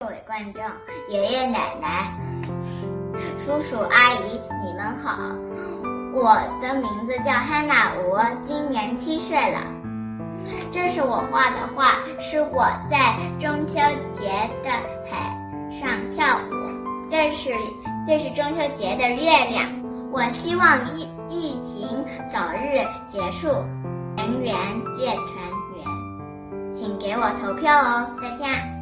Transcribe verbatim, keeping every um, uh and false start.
各位观众、爷爷奶奶、叔叔阿姨，你们好！我的名字叫汉娜吴，今年七岁了。这是我画的画，是我在中秋节的海上跳舞。这是这是中秋节的月亮。我希望疫疫情早日结束，人圆月团圆。请给我投票哦，再见。